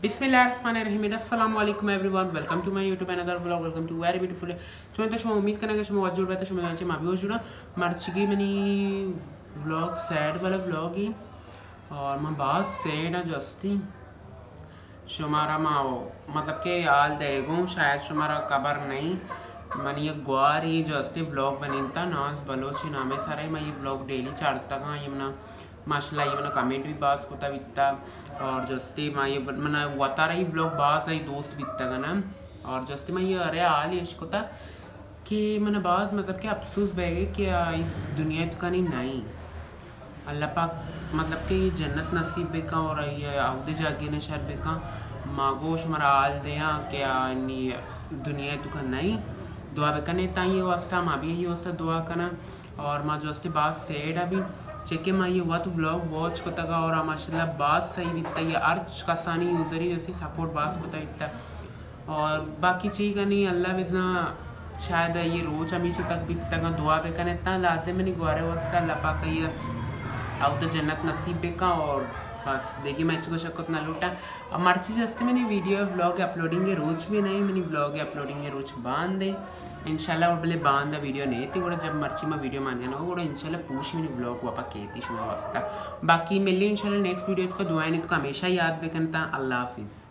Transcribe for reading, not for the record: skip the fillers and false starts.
बिस्मिल्लाहिर्रहमानिर्रहीम अस्सलाम वालेकुम everyone welcome to my YouTube another vlog welcome to very beautiful चो तो शुमा उम्मीद करना कि शुमा वाज जुड़ बैठे शुमा जाने मा भी जुड़ा मर्चगी मनी व्लॉग सैड वाला व्लॉग ही और मैं बात सैड है जस्ती शुमारा माओ मतलब के आल देगो शायद शुमारा कबर नहीं मनी ये ग्वार ही जस्ती व्लॉग बनीता नाज बलोची नामे सारे मैं ये व्लॉग डेली चाड़ता हाँ ये मना माशाल्लाह ये मना कमेंट भी बास होता बिता और जस्ती मैं ये मना वता रही ब्लॉग बास आई दोस्त बिता का ना और जस्ती मैं ये अरे आल यश कोता कि मना बास मतलब कि अफसोस बैगे कि इस दुनिया तो कहीं नहीं अल्लाह पाक मतलब कि जन्नत नसीब बेका और ये आउदे जागे ने शर बेका मागोश मरा आल दिया क्या दुनिया तो का नहीं दुआ बेका नहीं ता ये वास्ता माँ भी ये वास्ता दुआ करना और माँ जस्ती बात सेड अभी चेके माँ ये वत व्लॉग वॉच को तगा और माशाल्लाह बात सही बिकता ये अर्ज कसानी यूज़र ही जैसे सपोर्ट बास होता बिकता और बाकी चीज़ का नहीं अल्लाह बिजना शायद ये रोज़ हमेशा तक बिकता का दुआ पे करने इतना लाजिम नहीं गुआरे वास्ता अल्लाह पाक ये अब तो जन्नत नसीब बेका और बस देखिए मैं इसको शक्कत ना लूटा अब मर्ची जस्ते मैंने वीडियो व्लॉग अपलोडिंग के रोज भी नहीं मैंने व्लॉग अपलोडिंग के रोज बांध दे इंशाल्लाह और बोले बांध वीडियो नहीं थी वो जब मर्ची में वीडियो मान जाना वो इंशाल्लाह पूछ मैंने व्लॉग वापा कहती शुरू वास्ता बाकी मिली इंशाल्लाह नेक्स्ट वीडियो को दुआएं तो हमेशा याद बेकनता अल्लाह हाफिज़।